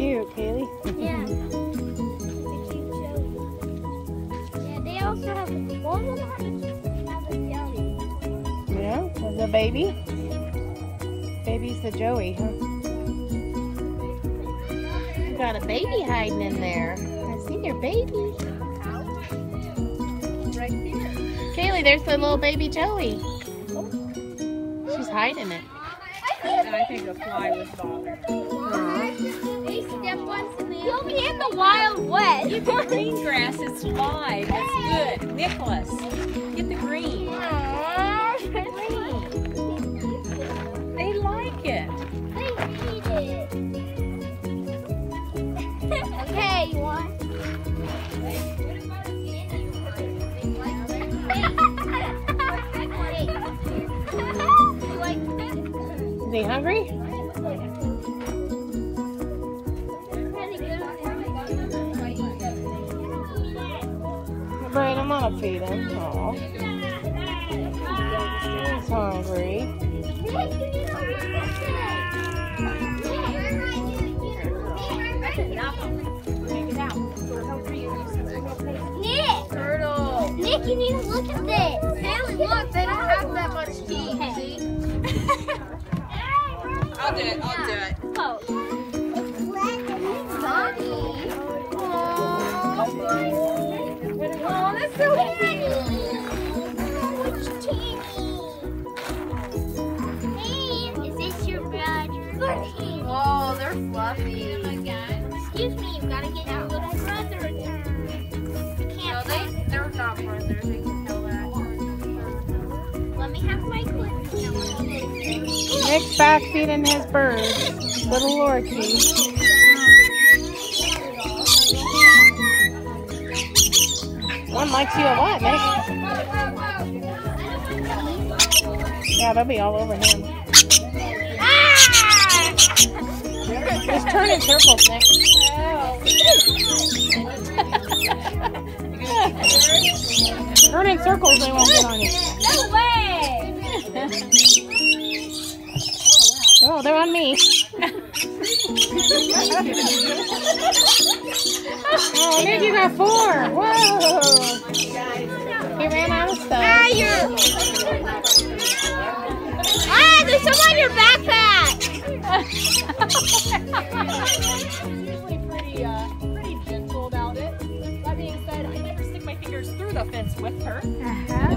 cute, Kaylee. Yeah. It's a cute Joey. Yeah, they also have one of them have a jelly. Yeah, the baby. Baby's the Joey, huh? You got a baby hiding in there. I see your baby. Right there. Kaylee, there's the little baby Joey. She's hiding it. And I think a fly was bothered. They step once in the You'll be in the Wild West. Get the green grass, it's live. That's good. Nicholas, get the green. They like it. They need it. Okay, you want? Is he hungry? Right, I'm gonna feed him. Aw. He's hungry. Nick! Turtle. Nick, you need to look at this. Haley, look, they don't have that much teeth, see? I'll do it, I'll do it. Oh. Oh, that's so cute. Is this your brother? Oh, they're fluffy. Oh my God. Excuse me, you gotta get your little brother a turn. No, they're not brothers, they can tell that. Let me have my clip. Nick's back feeding his birds. Little lorikeets. One likes you a lot, Nick. Yeah, they'll be all over him. Just turn in circles, Nick. Turn in circles, they won't get on you. No way! Oh, they're on me. Oh, Nick, you got 4. Whoa! He ran out of stuff. There's some on your backpack! Usually pretty gentle about it. That being said, I never stick my fingers through the fence with her.